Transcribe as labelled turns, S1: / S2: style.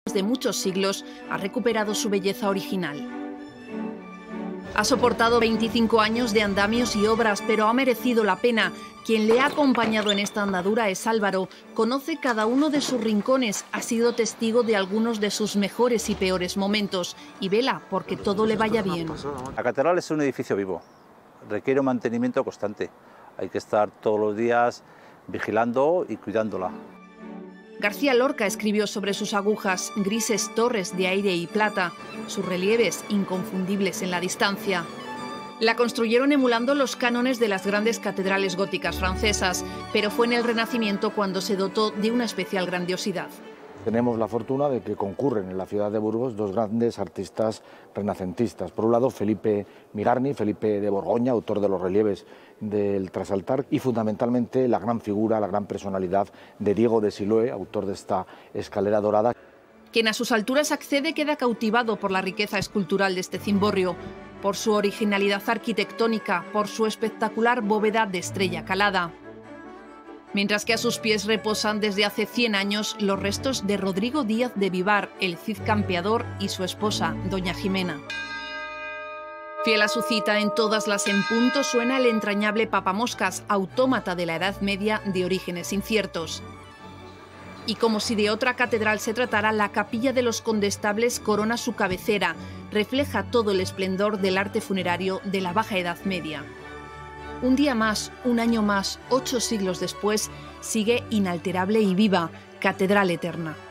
S1: de muchos siglos, ha recuperado su belleza original. Ha soportado 25 años de andamios y obras, pero ha merecido la pena. Quien le ha acompañado en esta andadura es Álvaro. Conoce cada uno de sus rincones, ha sido testigo de algunos de sus mejores y peores momentos y vela porque todo le vaya bien.
S2: La catedral es un edificio vivo, requiere un mantenimiento constante. Hay que estar todos los días vigilando y cuidándola.
S1: García Lorca escribió sobre sus agujas, grises torres de aire y plata, sus relieves inconfundibles en la distancia. La construyeron emulando los cánones de las grandes catedrales góticas francesas, pero fue en el Renacimiento cuando se dotó de una especial grandiosidad.
S3: Tenemos la fortuna de que concurren en la ciudad de Burgos dos grandes artistas renacentistas. Por un lado, Felipe Mirarni, Felipe de Borgoña, autor de los relieves del trasaltar, y fundamentalmente la gran figura, la gran personalidad de Diego de Siloé, autor de esta escalera dorada.
S1: Quien a sus alturas accede queda cautivado por la riqueza escultural de este cimborrio, por su originalidad arquitectónica, por su espectacular bóveda de estrella calada. Mientras que a sus pies reposan desde hace 100 años los restos de Rodrigo Díaz de Vivar, el Cid campeador, y su esposa, doña Jimena. Fiel a su cita, en todas las en punto suena el entrañable papamoscas, autómata de la Edad Media de orígenes inciertos. Y como si de otra catedral se tratara, la capilla de los Condestables corona su cabecera, refleja todo el esplendor del arte funerario de la Baja Edad Media. Un día más, un año más, 8 siglos después, sigue inalterable y viva, catedral eterna.